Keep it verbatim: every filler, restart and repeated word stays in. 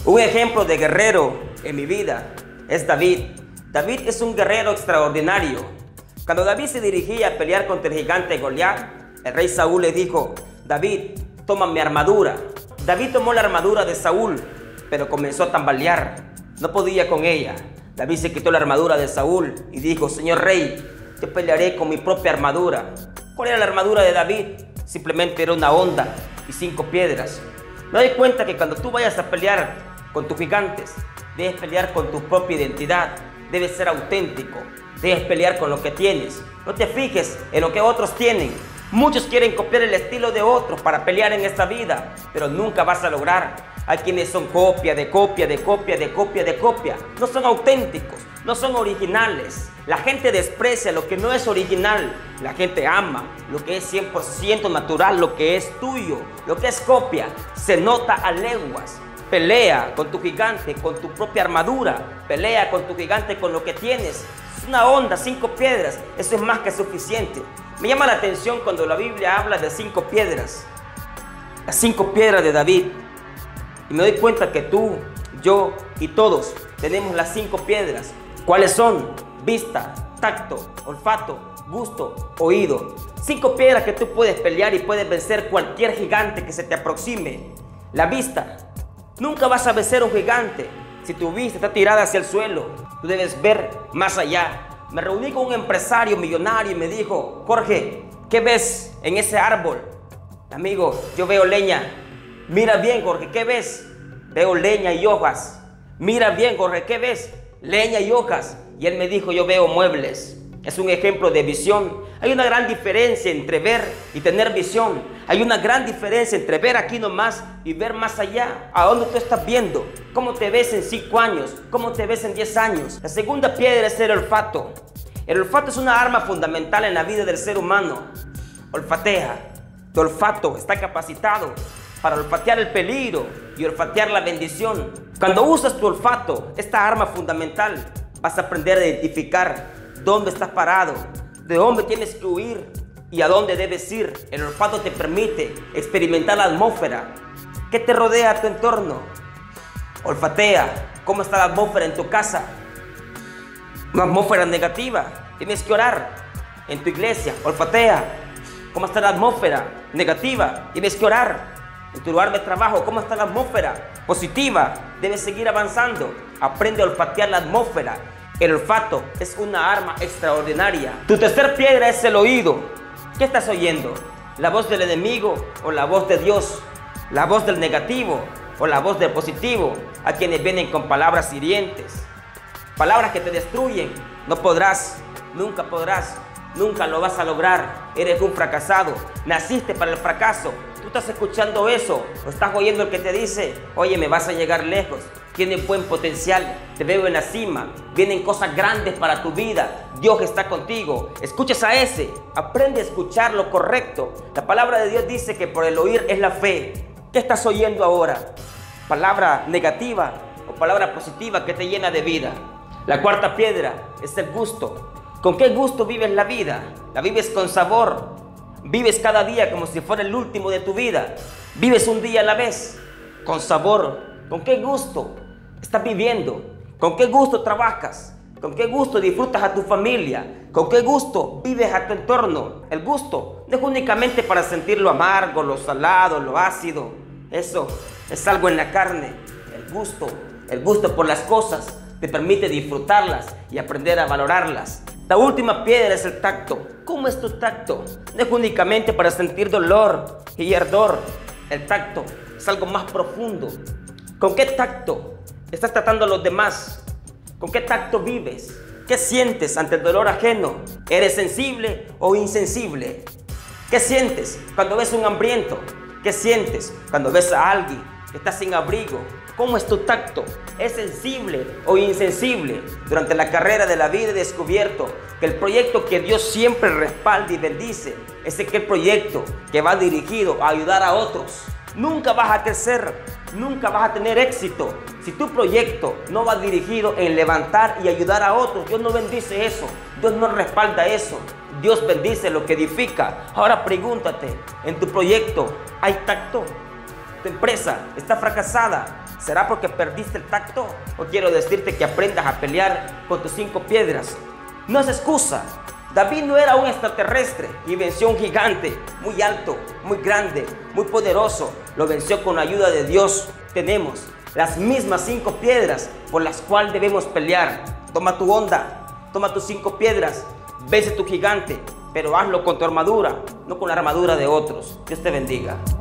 Un ejemplo de guerrero en mi vida es David. David es un guerrero extraordinario. Cuando David se dirigía a pelear contra el gigante Goliat, el rey Saúl le dijo: David, toma mi armadura. David tomó la armadura de Saúl, pero comenzó a tambalear. No podía con ella. David se quitó la armadura de Saúl y dijo: Señor rey, yo pelearé con mi propia armadura. ¿Cuál era la armadura de David? Simplemente era una honda y cinco piedras. Me doy cuenta que cuando tú vayas a pelear con tus gigantes, debes pelear con tu propia identidad. Debes ser auténtico. Debes pelear con lo que tienes. No te fijes en lo que otros tienen. Muchos quieren copiar el estilo de otros para pelear en esta vida, pero nunca vas a lograr. Hay quienes son copia de copia de copia de copia de copia. No son auténticos, no son originales. La gente desprecia lo que no es original. La gente ama lo que es cien por ciento natural, lo que es tuyo, lo que es copia. Se nota a leguas. Pelea con tu gigante, con tu propia armadura. Pelea con tu gigante con lo que tienes. Es una honda, cinco piedras. Eso es más que suficiente. Me llama la atención cuando la Biblia habla de cinco piedras. Las cinco piedras de David. Y me doy cuenta que tú, yo y todos tenemos las cinco piedras. ¿Cuáles son? Vista, tacto, olfato, gusto, oído. Cinco piedras que tú puedes pelear y puedes vencer cualquier gigante que se te aproxime. La vista. Nunca vas a vencer a un gigante si tu vista está tirada hacia el suelo. Tú debes ver más allá. Me reuní con un empresario millonario y me dijo: Jorge, ¿qué ves en ese árbol? Amigo, yo veo leña. Mira bien, Jorge, ¿qué ves? Veo leña y hojas. Mira bien, Jorge, ¿qué ves? Leña y hojas. Y él me dijo: yo veo muebles. Es un ejemplo de visión. Hay una gran diferencia entre ver y tener visión. Hay una gran diferencia entre ver aquí nomás y ver más allá. ¿A dónde tú estás viendo? ¿Cómo te ves en cinco años? ¿Cómo te ves en diez años? La segunda piedra es el olfato. El olfato es una arma fundamental en la vida del ser humano. Olfatea. Tu olfato está capacitado para olfatear el peligro y olfatear la bendición. Cuando usas tu olfato, esta arma fundamental, vas a aprender a identificar dónde estás parado, de dónde tienes que huir y a dónde debes ir. El olfato te permite experimentar la atmósfera que te rodea a tu entorno. Olfatea cómo está la atmósfera en tu casa. Una atmósfera negativa, tienes que orar. En tu iglesia, olfatea cómo está la atmósfera negativa, tienes que orar. En tu lugar de trabajo, ¿cómo está la atmósfera positiva? Debes seguir avanzando. Aprende a olfatear la atmósfera. El olfato es una arma extraordinaria. Tu tercer piedra es el oído. ¿Qué estás oyendo? ¿La voz del enemigo o la voz de Dios? ¿La voz del negativo o la voz del positivo? A quienes vienen con palabras hirientes, palabras que te destruyen. No podrás, nunca podrás, nunca lo vas a lograr. Eres un fracasado. Naciste para el fracaso. Tú estás escuchando eso, o estás oyendo el que te dice: oye, me vas a llegar lejos, tienes buen potencial, te veo en la cima, vienen cosas grandes para tu vida, Dios está contigo. Escuchas a ese, aprende a escuchar lo correcto. La palabra de Dios dice que por el oír es la fe. ¿Qué estás oyendo ahora? ¿Palabra negativa o palabra positiva que te llena de vida? La cuarta piedra es el gusto. ¿Con qué gusto vives la vida? La vives con sabor. Vives cada día como si fuera el último de tu vida. Vives un día a la vez, con sabor. ¿Con qué gusto estás viviendo? ¿Con qué gusto trabajas? ¿Con qué gusto disfrutas a tu familia? ¿Con qué gusto vives a tu entorno? El gusto no es únicamente para sentir lo amargo, lo salado, lo ácido. Eso es algo en la carne. El gusto, el gusto por las cosas te permite disfrutarlas y aprender a valorarlas. La última piedra es el tacto. ¿Cómo es tu tacto? No es únicamente para sentir dolor y ardor. El tacto es algo más profundo. ¿Con qué tacto estás tratando a los demás? ¿Con qué tacto vives? ¿Qué sientes ante el dolor ajeno? ¿Eres sensible o insensible? ¿Qué sientes cuando ves a un hambriento? ¿Qué sientes cuando ves a alguien que está sin abrigo? ¿Cómo es tu tacto? ¿Es sensible o insensible? Durante la carrera de la vida he descubierto que el proyecto que Dios siempre respalda y bendice es aquel proyecto que va dirigido a ayudar a otros. Nunca vas a crecer, nunca vas a tener éxito si tu proyecto no va dirigido en levantar y ayudar a otros. Dios no bendice eso, Dios no respalda eso. Dios bendice lo que edifica. Ahora pregúntate, ¿en tu proyecto hay tacto? ¿Tu empresa está fracasada? ¿Será porque perdiste el tacto? ¿O quiero decirte que aprendas a pelear con tus cinco piedras? No es excusa. David no era un extraterrestre y venció a un gigante muy alto, muy grande, muy poderoso. Lo venció con la ayuda de Dios. Tenemos las mismas cinco piedras por las cuales debemos pelear. Toma tu onda, toma tus cinco piedras, vence tu gigante, pero hazlo con tu armadura, no con la armadura de otros. Dios te bendiga.